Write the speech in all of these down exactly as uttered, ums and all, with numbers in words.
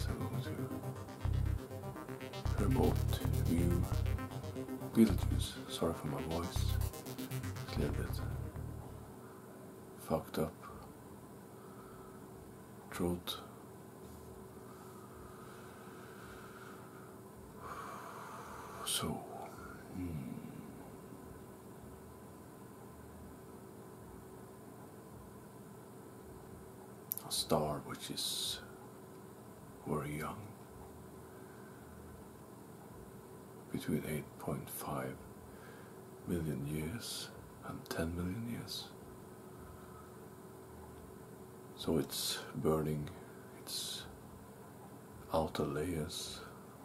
guess I'm going to remote view Beetlejuice. Sorry for my voice. It's a little bit fucked up. Throat. So, hmm. A star which is very young, between eight point five million years and ten million years. So it's burning its outer layers.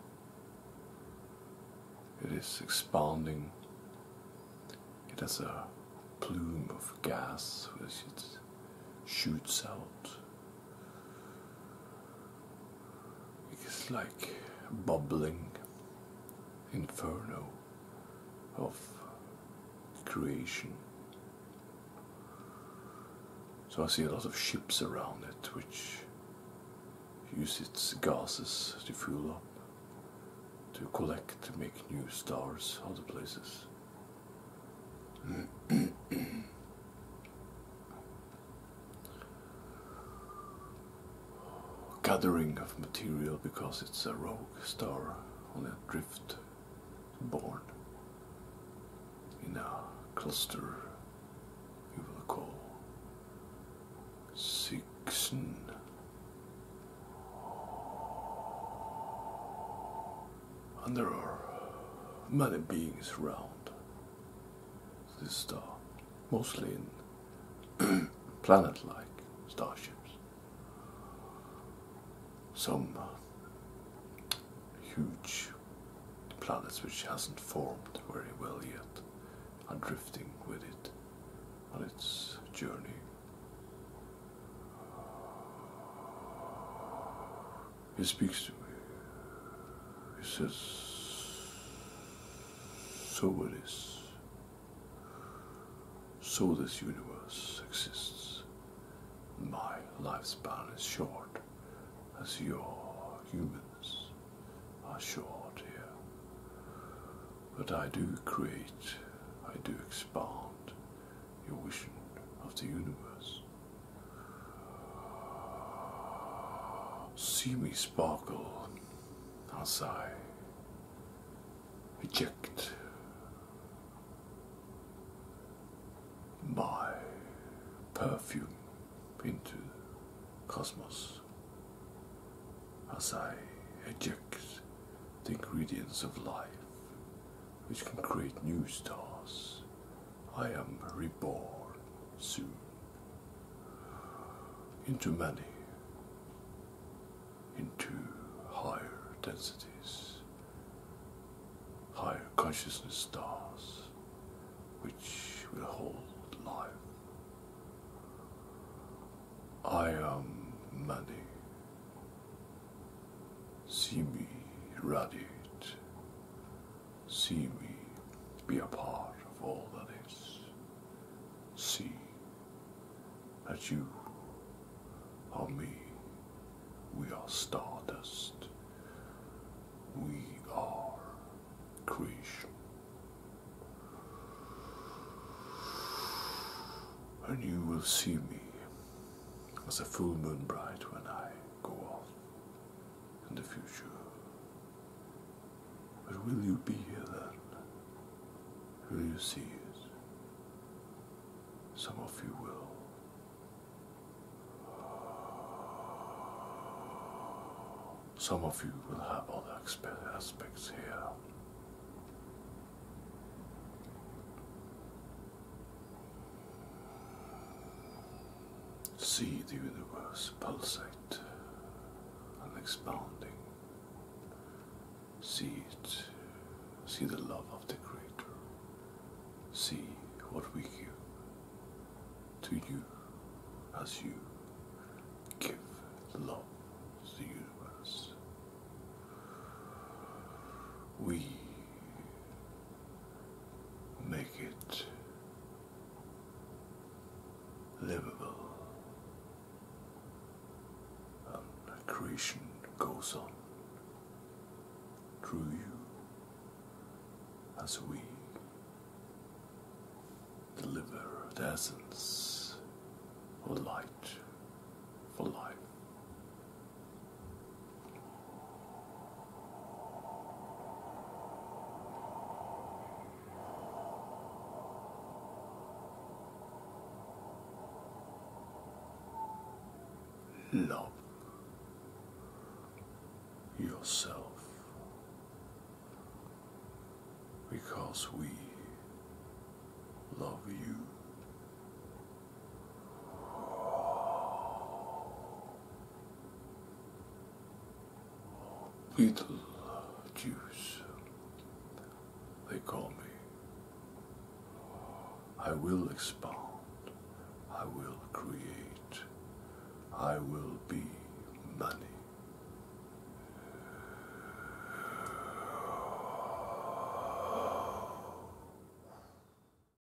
It is expanding. It has a plume of gas which it shoots out. It's like a bubbling inferno of creation. So I see a lot of ships around it which use its gases to fuel up, to collect, to make new stars, other places. Gathering of material because it's a rogue star on a drift, born in a cluster you will call Sixen. And there are many beings around this star, mostly in planet-like starships. Some uh, huge planets which hasn't formed very well yet are drifting with it on its journey. He speaks to me. He says, so it is. So this universe exists. My lifespan is short, as your humans are short here. But I do create, I do expand your vision of the universe. See me sparkle as I eject my perfume into cosmos, as I eject the ingredients of life which can create new stars. I am reborn soon into many, into higher densities, higher consciousness stars which will hold life. I am many. See me radiate. See me be a part of all that is. See that you are me. We are stardust. We are creation. And you will see me as a full moon bright when I go off in the future. But will you be here then? Will you see it? Some of you will. Some of you will have other aspects here. See the universe pulsate and expanding. See it. See the love of the Creator. See what we give to you as you give love to the universe. We make it livable, and creation goes on through you as we deliver the essence of light for life. Love yourself, because we love you. Beetlejuice, they call me. I will expound, I will create, I will be